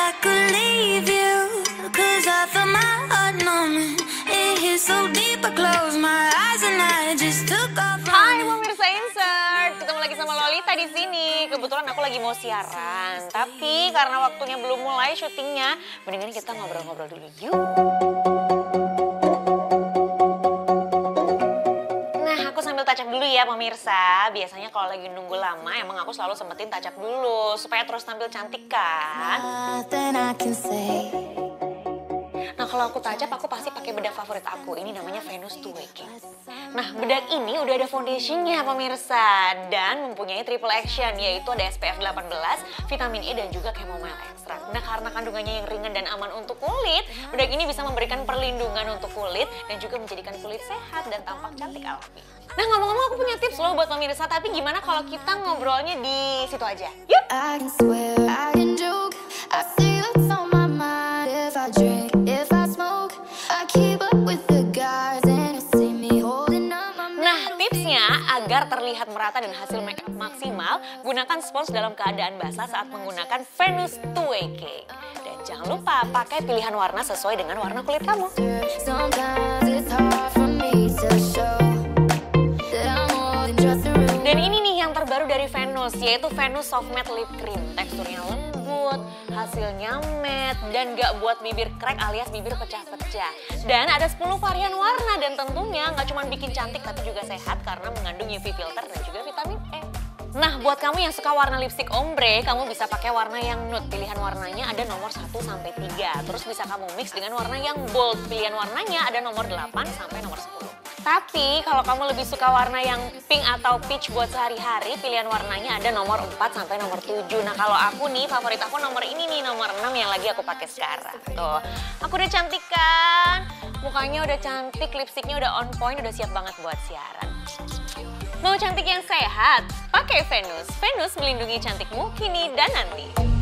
I could leave you, 'cause I felt my heart numbing. It hit so deep, I closed my eyes and I just took off. Hai pemirsa Insert, ketemu lagi sama Lolita di sini. Kebetulan aku lagi mau siaran, tapi karena waktunya belum mulai syutingnya, mendingan kita ngobrol-ngobrol dulu yuk. Touch up dulu ya pemirsa. Biasanya kalau lagi nunggu lama emang aku selalu sempetin touch up dulu supaya terus tampil cantik kan. Nah kalau aku touch up aku pasti pakai bedak favorit aku. Ini namanya Venus 2 Way. Nah bedak ini udah ada foundationnya pemirsa dan mempunyai triple action, yaitu ada SPF 18, vitamin E dan juga chamomile extract. Nah karena kandungannya yang ringan dan aman untuk kulit, bedak ini bisa memberikan perlindungan untuk kulit dan juga menjadikan kulit sehat dan tampak cantik alami. Nah ngomong-ngomong aku punya tips loh buat pemirsa, tapi gimana kalau kita ngobrolnya di situ aja? Yuk! Nah tipsnya agar terlihat merata dan hasil makeup maksimal, gunakan spons dalam keadaan basah saat menggunakan Venus 2 Way. Dan jangan lupa pakai pilihan warna sesuai dengan warna kulit kamu. Dan ini nih yang terbaru dari Venus, yaitu Venus Soft Matte Lip Cream. Teksturnya lembut, hasilnya matte, dan gak buat bibir crack alias bibir pecah-pecah. Dan ada 10 varian warna dan tentunya gak cuma bikin cantik tapi juga sehat karena mengandung UV filter dan juga vitamin E. Nah buat kamu yang suka warna lipstick ombre, kamu bisa pakai warna yang nude. Pilihan warnanya ada nomor 1 sampai 3. Terus bisa kamu mix dengan warna yang bold. Pilihan warnanya ada nomor 8 sampai nomor 10. Tapi kalau kamu lebih suka warna yang pink atau peach buat sehari-hari, pilihan warnanya ada nomor 4 sampai nomor 7. Nah kalau aku nih, favorit aku nomor ini nih, nomor 6 yang lagi aku pakai sekarang. Tuh, aku udah cantik kan? Mukanya udah cantik, lipstiknya udah on point, udah siap banget buat siaran. Mau cantik yang sehat? Pakai Venus. Venus melindungi cantikmu kini dan nanti.